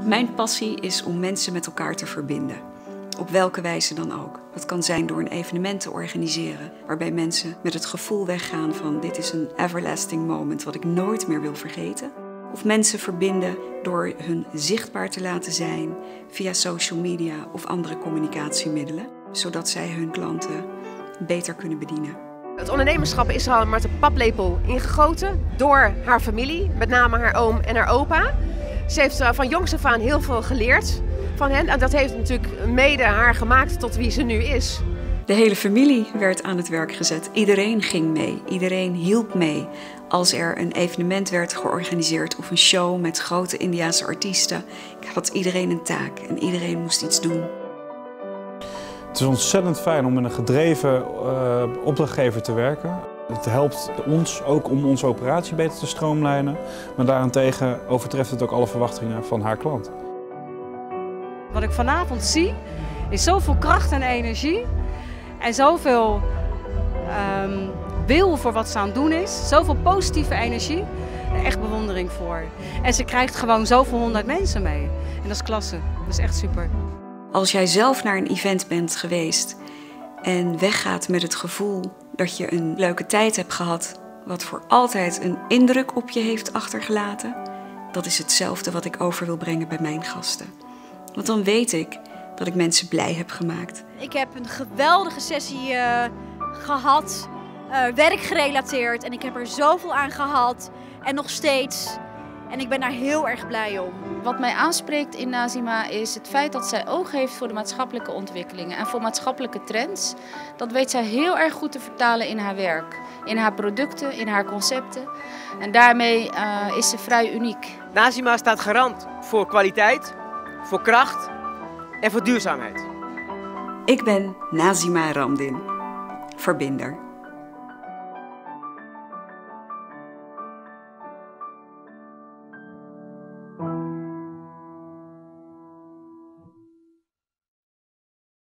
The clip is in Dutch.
Mijn passie is om mensen met elkaar te verbinden. Op welke wijze dan ook. Dat kan zijn door een evenement te organiseren, waarbij mensen met het gevoel weggaan van dit is een everlasting moment wat ik nooit meer wil vergeten. Of mensen verbinden door hun zichtbaar te laten zijn via social media of andere communicatiemiddelen, zodat zij hun klanten beter kunnen bedienen. Het ondernemerschap is al met een paplepel ingegoten door haar familie, met name haar oom en haar opa. Ze heeft van jongs af aan heel veel geleerd van hen en dat heeft natuurlijk mede haar gemaakt tot wie ze nu is. De hele familie werd aan het werk gezet. Iedereen ging mee, iedereen hielp mee. Als er een evenement werd georganiseerd of een show met grote Indiase artiesten, had iedereen een taak en iedereen moest iets doen. Het is ontzettend fijn om met een gedreven opdrachtgever te werken. Het helpt ons ook om onze operatie beter te stroomlijnen, maar daarentegen overtreft het ook alle verwachtingen van haar klant. Wat ik vanavond zie is zoveel kracht en energie en zoveel wil voor wat ze aan het doen is, zoveel positieve energie. Echt bewondering voor. En ze krijgt gewoon zoveel 100 mensen mee. En dat is klasse, dat is echt super. Als jij zelf naar een event bent geweest en weggaat met het gevoel dat je een leuke tijd hebt gehad, wat voor altijd een indruk op je heeft achtergelaten, dat is hetzelfde wat ik over wil brengen bij mijn gasten. Want dan weet ik dat ik mensen blij heb gemaakt. Ik heb een geweldige sessie gehad, werkgerelateerd, en ik heb er zoveel aan gehad en nog steeds. En ik ben daar heel erg blij om. Wat mij aanspreekt in Nazima is het feit dat zij oog heeft voor de maatschappelijke ontwikkelingen en voor maatschappelijke trends. Dat weet zij heel erg goed te vertalen in haar werk, in haar producten, in haar concepten. En daarmee is ze vrij uniek. Nazima staat garant voor kwaliteit, voor kracht en voor duurzaamheid. Ik ben Nazima Ramdin, verbinder.